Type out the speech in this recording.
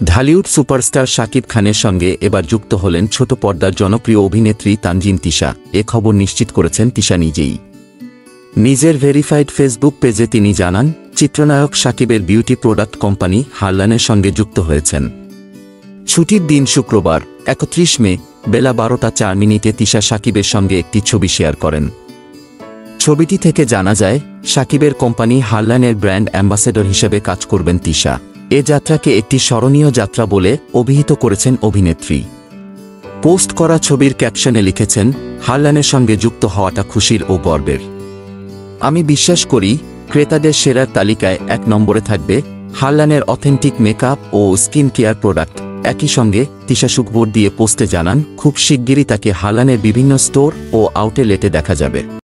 Dhallywood superstar Shakib খানের সঙ্গে এবার যুক্ত হলেন ছোট পর্দার জনপ্রিয় অভিনেত্রী তানজিন তিশা। এ খবর নিশ্চিত করেছেন তিশা নিজেই। নিজের ভেরিফাইড ফেসবুক পেজে তিনি জানান, চিত্রনায়ক শাকিবের বিউটি প্রোডাক্ট কোম্পানি হারলানের সঙ্গে যুক্ত হয়েছেন। ছুটির দিন শুক্রবার ৩১ মে বেলা ১২টা ৪ তিশা শাকিবের সঙ্গে একটি ছবি শেয়ার করেন। ছবিটি থেকে জানা যায়, শাকিবের কোম্পানি হারলানের ব্র্যান্ড অ্যাম্বাসেডর হিসেবে কাজ করবেন তিশা। এ যাত্রাকে একটি স্মরণীয় যাত্রা বলে অভিহিত করেছেন অভিনেত্রী। পোস্ট করা ছবির ক্যাপশনে লিখেছেন, হারলানের সঙ্গে যুক্ত হওয়াটা খুশির ও গর্বের। আমি বিশ্বাস করি, ক্রেতাদের সেরার তালিকায় ১ নম্বরে থাকবে হারলানের অথেন্টিক মেকআপ ও স্কিন কেয়ার প্রোডাক্ট। একই সঙ্গে তিশা সুখবর দিয়ে পোস্টে জানান, খুব শিগগিরই তাকে হারলানের বিভিন্ন স্টোর ও আউটলেটে দেখা যাবে।